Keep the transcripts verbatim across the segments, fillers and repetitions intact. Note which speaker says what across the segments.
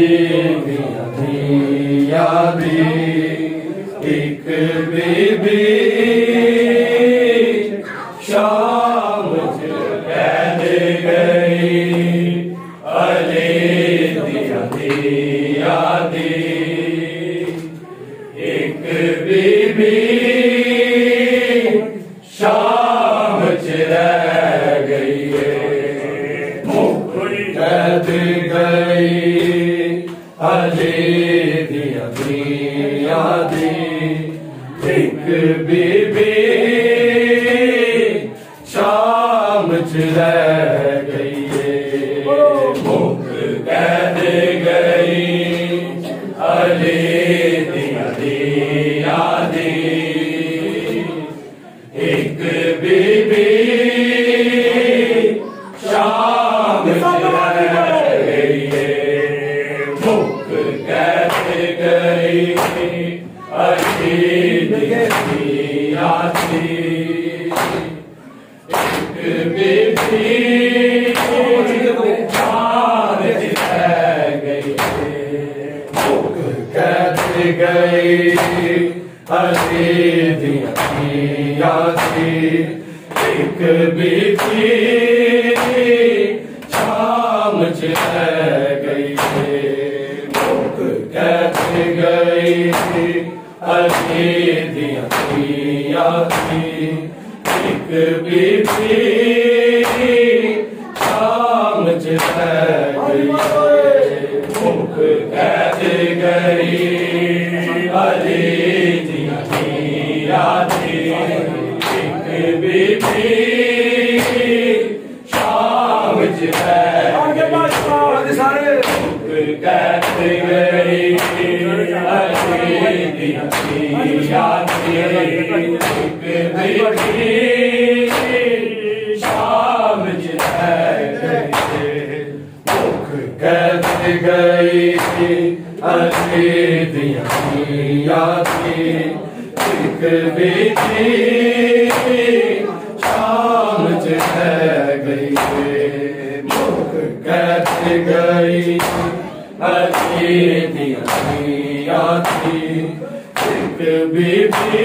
Speaker 1: यादी एक बीबी शाम कैद गई अली दिया दिया दी एक बीबी शाम रह गई मुक कैद गई अली दिया दिया दी एक बीबी शाम रह गई मुक कैद गई अली दिया दिया दी एक बीबी शाम रह गई मुक कैद गई अली दिया दी एक बीबी शाम रह गई मुक कैद गई अली दिया दिया दी एक बीबी शाम रह गई मुक कैद गई अली दिया दिया दी एक बीबी शाम रह गई मुक कैद गई अली दिया दिया दी एक बीबी शाम रह गई मुक कैद गई अली दिया दिया दी एक बीबी शाम रह गई मुक कैद गई अली दिया दिया दी एक बीबी शाम रह गई मुक कैद गई अली दिया दिया दी एक बीबी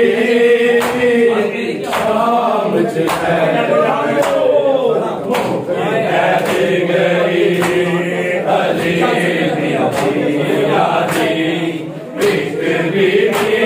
Speaker 1: शाम रह मुक कैद गई अली दिया दिया दी एक बीबी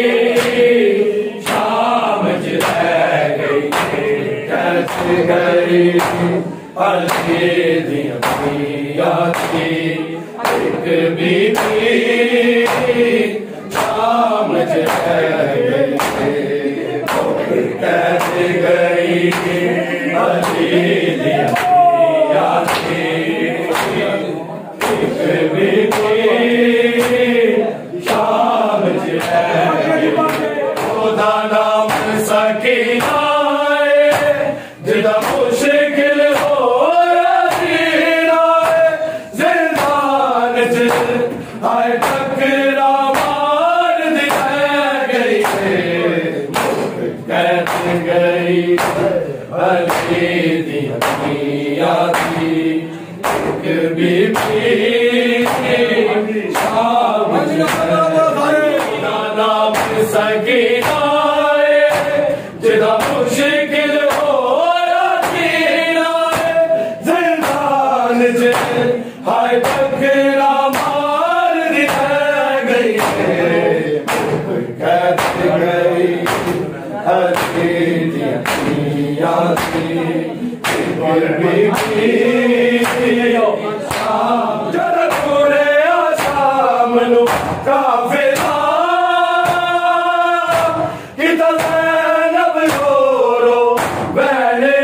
Speaker 1: शाम रह गई कैद गई अली दिया दिया दी एक बीबी शाम रह गई मुक कैद गई अली दिया दिया दी एक बीबी शाम रह गई खुदा नाम सकीना जिदा मुश्किल हो जीना जिंदान आए टकरा मार दिया गई मुक कैद गई अली दिया दिया दी एक बीबी शाम नाम सकीना जिदा मुश्किल हो जीना जिंदान हाय टकरा मार दिया गई मुक कैद गई अली दिया दिया दी एक बीबी शाम जरा पूरे आसाम नु काफिला किता ज़ैनब रो रो बहने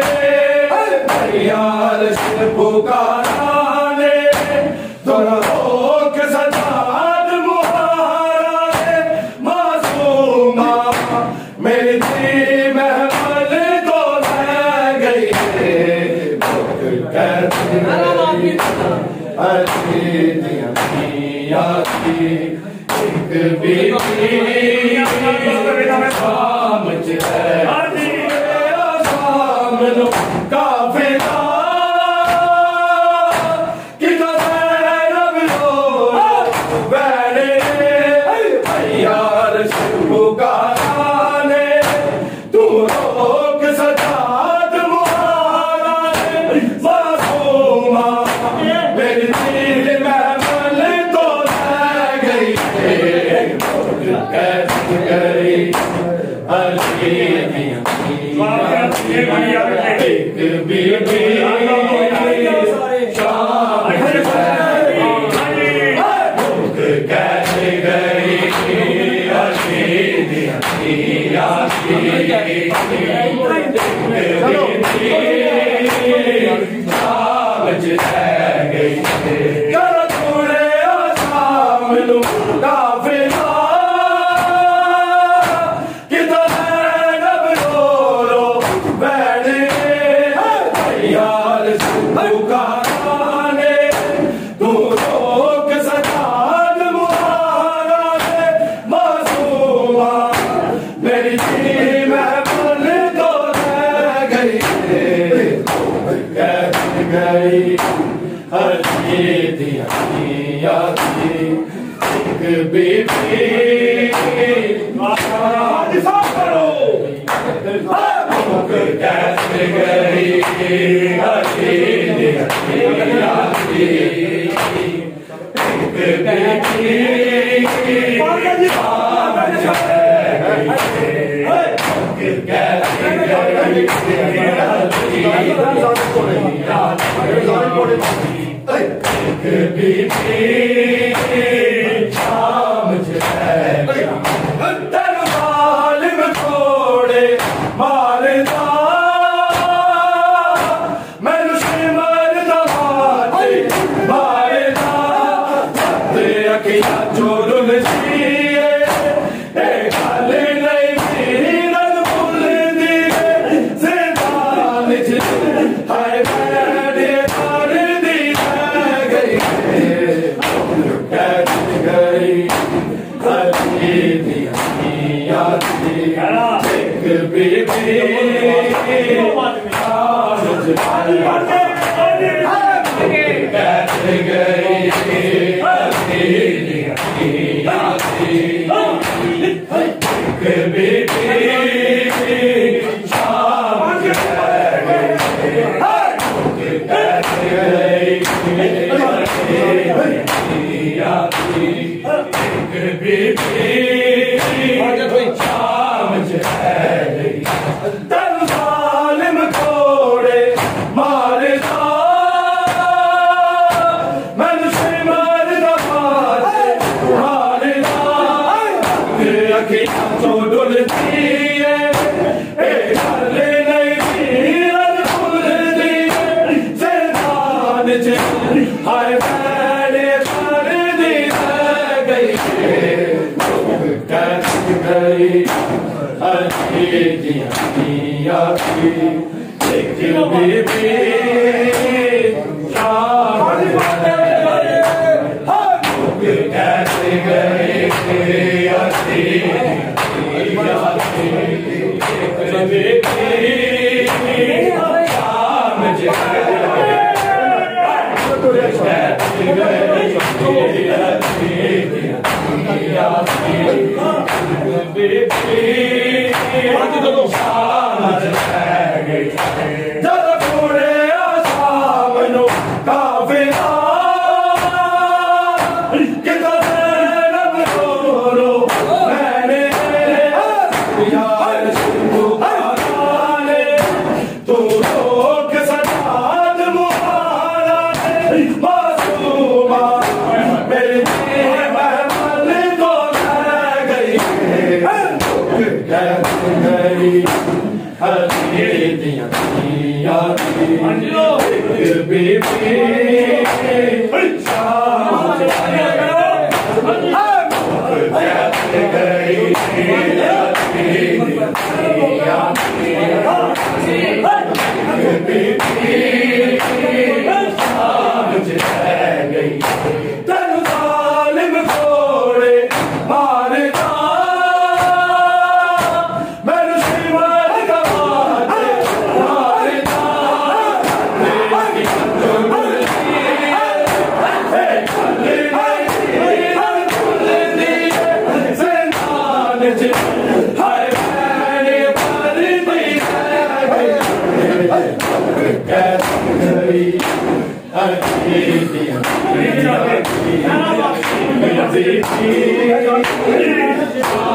Speaker 1: यार से पुकाराने दोनों हो के सजाद मुहारा मासूमा मेरी थी महमल तो रह गई मुक कैद गई अली दिया दिया दी एक बीबी शाम रह शाम काफिला किता ज़ैनब रो एक बीबी शाम मुक कैद गई अशीद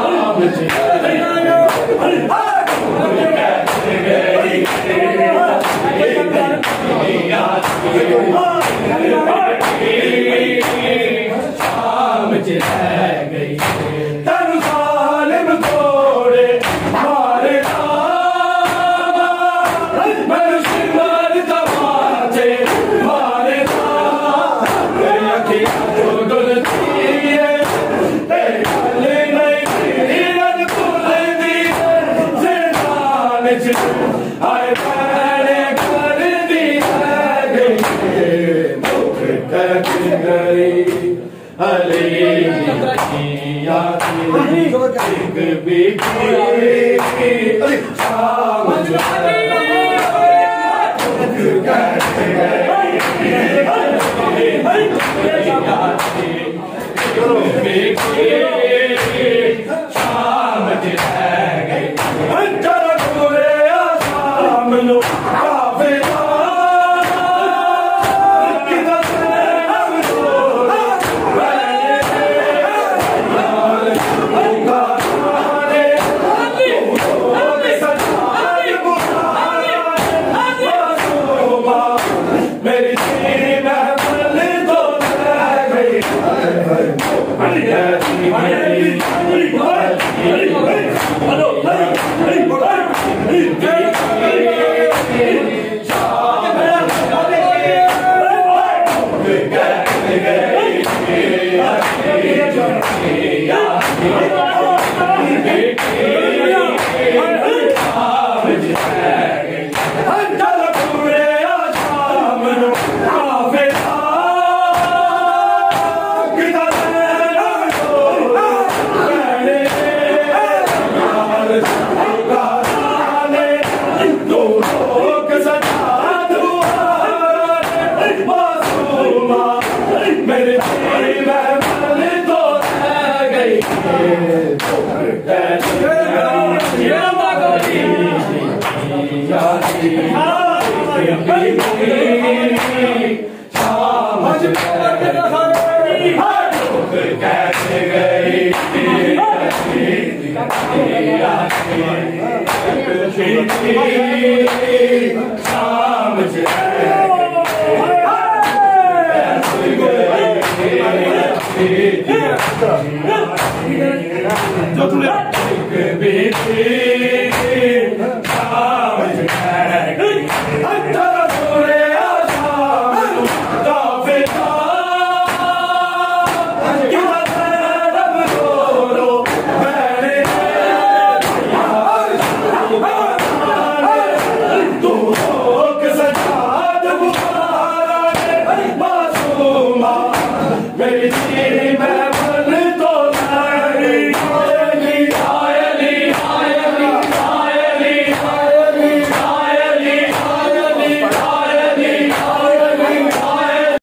Speaker 2: Hey!
Speaker 1: च रह गई तन सालिम तोड़े मारे मैनू सिमर तमाचे मारे अखियां तो डुलती है ते गल नहीं हिरन भुलदी जिंदान च आए पैरे कर दी मुख कद गई अली एक बिखरी शाम शाम शाम